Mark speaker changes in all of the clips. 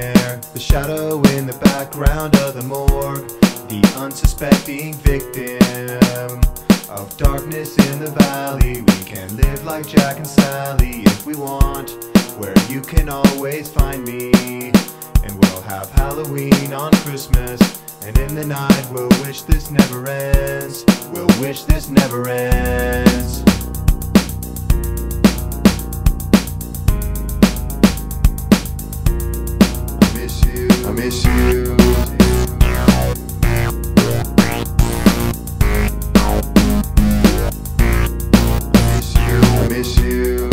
Speaker 1: there, the shadow in the background of the morgue, the unsuspecting victim of darkness in the valley. We can live like Jack and Sally if we want, where you can always find me. And we'll have Halloween on Christmas, and in the night we'll wish this never ends. We'll wish this never ends. I miss you. I miss you.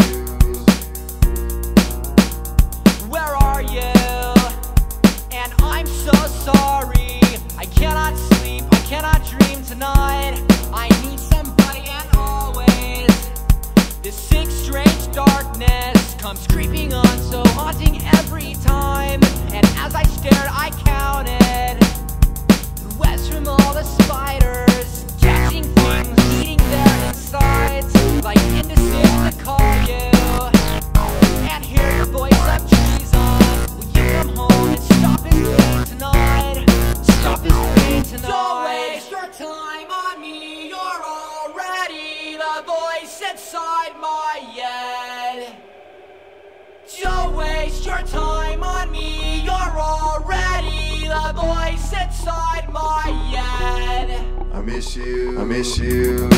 Speaker 2: Where are you? And I'm so sorry. I cannot sleep, I cannot dream tonight. I need somebody and always. This sick, strange darkness comes creeping on, so haunting every time. And as I stared, I counted the webs from all the spiders, catching things, eating their insides, like indecision to call you and hear your voice of treason. Will you come home and stop his pain tonight? Stop his pain tonight. Don't waste your time on me. You're already the voice inside my head. Don't waste your time on me. You're already the voice inside my head.
Speaker 1: I miss you. I miss you.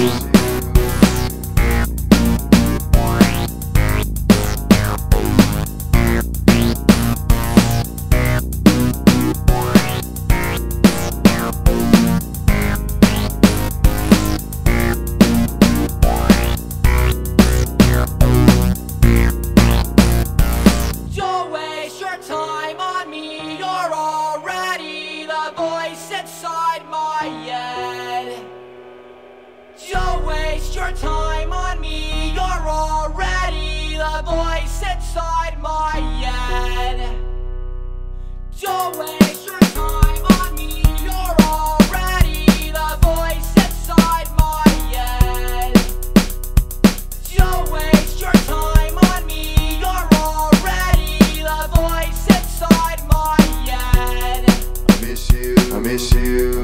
Speaker 2: Don't waste your time on me. You're already the voice inside my head. Don't waste your time on me. You're already the voice inside my head. Don't waste your time on me. You're already the voice inside my head. Don't waste your time on me. You're already the voice inside my head.
Speaker 1: I miss you. I miss you.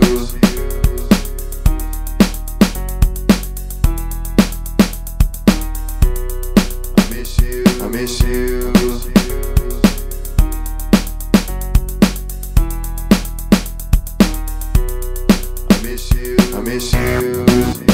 Speaker 1: I miss you. I miss you. I miss you. I miss you.